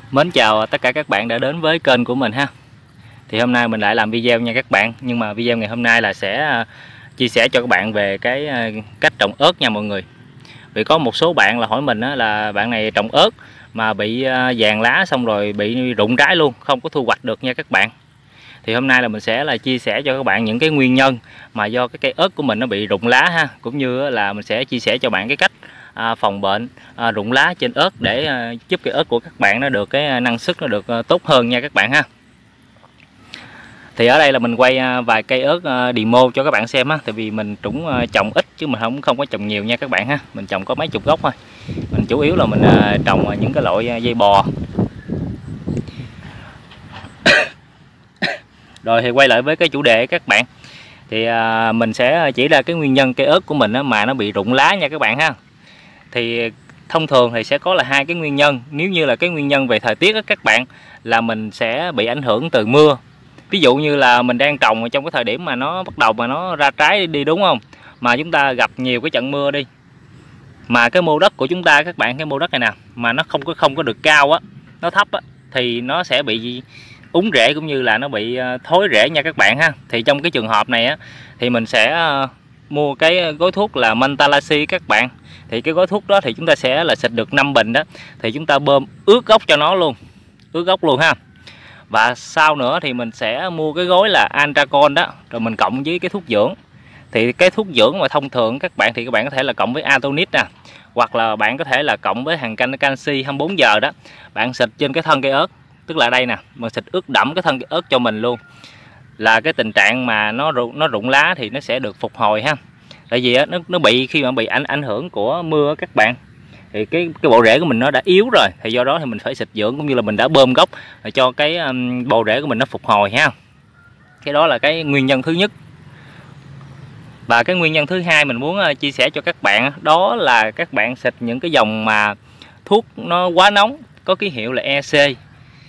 Mến chào tất cả các bạn đã đến với kênh của mình ha. Thì hôm nay mình lại làm video nha các bạn. Nhưng mà video ngày hôm nay là sẽ chia sẻ cho các bạn về cái cách trồng ớt nha mọi người. Vì có một số bạn là hỏi mình là bạn này trồng ớt mà bị vàng lá xong rồi bị rụng trái luôn, không có thu hoạch được nha các bạn. Thì hôm nay là mình sẽ chia sẻ cho các bạn những cái nguyên nhân mà do cái cây ớt của mình nó bị rụng lá ha, cũng như là mình sẽ chia sẻ cho bạn cái cách phòng bệnh rụng lá trên ớt để giúp cái ớt của các bạn nó được cái năng suất nó được tốt hơn nha các bạn ha. Thì ở đây là mình quay vài cây ớt demo cho các bạn xem á, tại vì mình cũng trồng ít chứ mình không có trồng nhiều nha các bạn ha. Mình trồng có mấy chục gốc thôi. Mình chủ yếu là mình trồng những cái loại dây bò. Rồi thì quay lại với cái chủ đề các bạn. Thì mình sẽ chỉ ra cái nguyên nhân cây ớt của mình mà nó bị rụng lá nha các bạn ha. Thì thông thường thì sẽ có là hai cái nguyên nhân. Nếu như là cái nguyên nhân về thời tiết đó các bạn, là mình sẽ bị ảnh hưởng từ mưa. Ví dụ như là mình đang trồng trong cái thời điểm mà nó bắt đầu mà nó ra trái đi, đúng không? Mà chúng ta gặp nhiều cái trận mưa đi, mà cái mô đất của chúng ta các bạn, cái mô đất này nè, mà nó không có được cao á, nó thấp á, thì nó sẽ bị úng rễ cũng như là nó bị thối rễ nha các bạn ha. Thì trong cái trường hợp này á, thì mình sẽ mua cái gói thuốc là Mantalasi các bạn. Thì cái gói thuốc đó thì chúng ta sẽ là xịt được 5 bình đó, thì chúng ta bơm ướt gốc cho nó luôn, ướt gốc luôn ha. Và sau nữa thì mình sẽ mua cái gói là Antracon đó, rồi mình cộng với cái thuốc dưỡng. Thì cái thuốc dưỡng mà thông thường các bạn thì các bạn có thể là cộng với Atonit nè, hoặc là bạn có thể là cộng với hàng canh canxi 24 giờ đó. Bạn xịt trên cái thân cây ớt, tức là đây nè, mình xịt ướt đẫm cái thân cây ớt cho mình luôn, là cái tình trạng mà nó rụng lá thì nó sẽ được phục hồi ha. Tại vì nó bị khi mà bị ảnh hưởng của mưa các bạn, thì cái bộ rễ của mình nó đã yếu rồi, thì do đó thì mình phải xịt dưỡng cũng như là mình đã bơm gốc để cho cái bộ rễ của mình nó phục hồi ha. Cái đó là cái nguyên nhân thứ nhất. Và cái nguyên nhân thứ hai mình muốn chia sẻ cho các bạn, đó là các bạn xịt những cái dòng mà thuốc nó quá nóng, có ký hiệu là EC.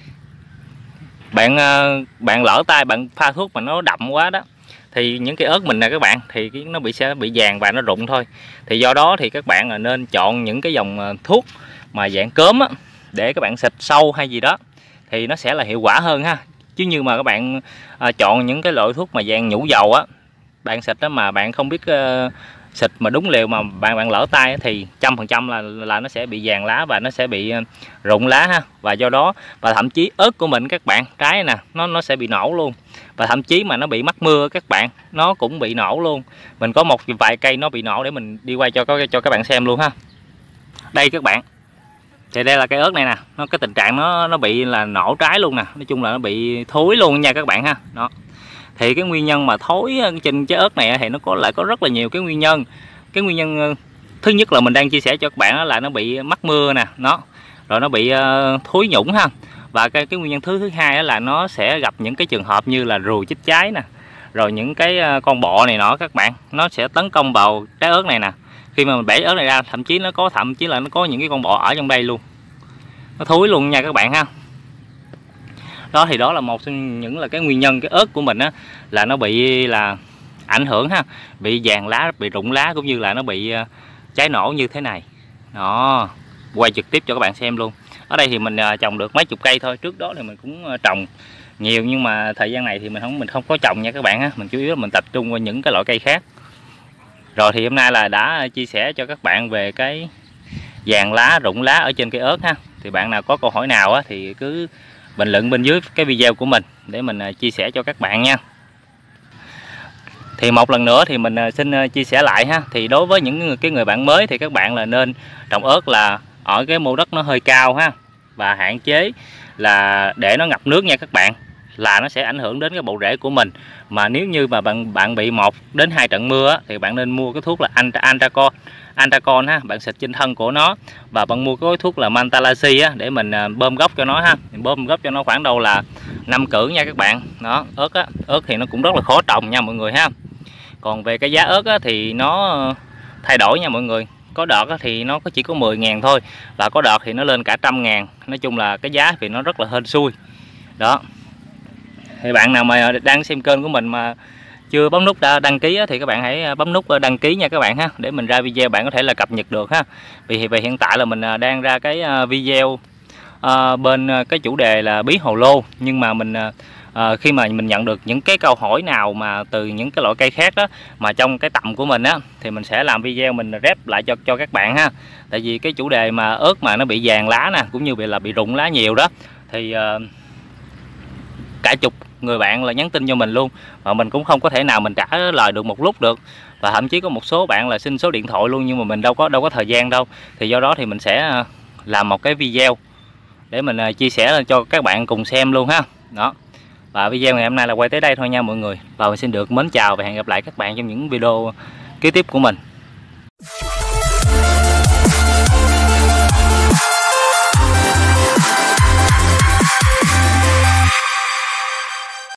Bạn lỡ tay bạn pha thuốc mà nó đậm quá đó, thì những cái ớt mình nè các bạn, thì nó sẽ bị vàng và nó rụng thôi. Thì do đó thì các bạn là nên chọn những cái dòng thuốc mà dạng cớm á, để các bạn xịt sâu hay gì đó thì nó sẽ là hiệu quả hơn ha. Chứ như mà các bạn chọn những cái loại thuốc mà dạng nhũ dầu á, bạn xịt đó mà bạn không biết xịt mà đúng liều mà bạn lỡ tay thì 100% là nó sẽ bị vàng lá và nó sẽ bị rụng lá ha. Và do đó, và thậm chí ớt của mình các bạn, trái nè, nó sẽ bị nổ luôn. Và thậm chí mà nó bị mắc mưa các bạn, nó cũng bị nổ luôn. Mình có một vài cây nó bị nổ để mình đi quay cho các bạn xem luôn ha. Đây các bạn, thì đây là cây ớt này nè, cái tình trạng nó bị là nổ trái luôn nè. Nói chung là nó bị thối luôn nha các bạn ha. Đó. Thì cái nguyên nhân mà thối trên trái ớt này thì nó có rất là nhiều cái nguyên nhân. Cái nguyên nhân thứ nhất là mình đang chia sẻ cho các bạn là nó bị mắc mưa nè, rồi nó bị thối nhũng ha. Và cái nguyên nhân thứ hai là nó sẽ gặp những cái trường hợp như là ruồi chích trái nè, rồi những cái con bọ này nọ các bạn, nó sẽ tấn công vào trái ớt này nè. Khi mà mình bẻ ớt này ra, thậm chí là nó có những cái con bọ ở trong đây luôn, nó thối luôn nha các bạn ha. Đó thì đó là một trong những là cái nguyên nhân cái ớt của mình á, là nó bị là ảnh hưởng ha, bị vàng lá, bị rụng lá, cũng như là nó bị cháy nổ như thế này. Đó, quay trực tiếp cho các bạn xem luôn. Ở đây thì mình trồng được mấy chục cây thôi, trước đó thì mình cũng trồng nhiều, nhưng mà thời gian này thì mình không có trồng nha các bạn ha. Mình chủ yếu là mình tập trung vào những cái loại cây khác. Rồi thì hôm nay là đã chia sẻ cho các bạn về cái vàng lá, rụng lá ở trên cây ớt ha. Thì bạn nào có câu hỏi nào á thì cứ bình luận bên dưới cái video của mình để mình chia sẻ cho các bạn nha. Thì một lần nữa thì mình xin chia sẻ lại ha. Thì đối với những người bạn mới thì các bạn là nên trồng ớt là ở cái mô đất nó hơi cao ha, và hạn chế là để nó ngập nước nha các bạn, là nó sẽ ảnh hưởng đến cái bộ rễ của mình. Mà nếu như mà bạn bị 1 đến 2 trận mưa á, thì bạn nên mua cái thuốc là Antracon ha, bạn xịt trên thân của nó. Và bạn mua cái gói thuốc là Mantalasi á, để mình bơm gốc cho nó ha. Mình bơm gốc cho nó khoảng đâu là 5 cử nha các bạn. Đó, ớt thì nó cũng rất là khó trồng nha mọi người ha. Còn về cái giá ớt á, thì nó thay đổi nha mọi người. Có đợt á, thì nó chỉ có 10.000 thôi, và có đợt thì nó lên cả 100.000. Nói chung là cái giá thì nó rất là hên xui. Đó. Thì bạn nào mà đang xem kênh của mình mà chưa bấm nút đăng ký thì các bạn hãy bấm nút đăng ký nha các bạn ha, để mình ra video bạn có thể là cập nhật được ha. Vì hiện tại là mình đang ra cái video bên cái chủ đề là bí hồ lô, nhưng mà mình khi mà mình nhận được những cái câu hỏi nào mà từ những cái loại cây khác đó mà trong cái tầm của mình á, thì mình sẽ làm video mình rep lại cho các bạn ha. Tại vì cái chủ đề mà ớt mà nó bị vàng lá nè, cũng như bị rụng lá nhiều đó, thì cả chục người bạn là nhắn tin cho mình luôn, mà mình cũng không có thể nào mình trả lời được một lúc được, và thậm chí có một số bạn là xin số điện thoại luôn, nhưng mà mình đâu có thời gian đâu. Thì do đó thì mình sẽ làm một cái video để mình chia sẻ cho các bạn cùng xem luôn ha. Đó, và video ngày hôm nay là quay tới đây thôi nha mọi người, và mình xin được mến chào và hẹn gặp lại các bạn trong những video kế tiếp của mình.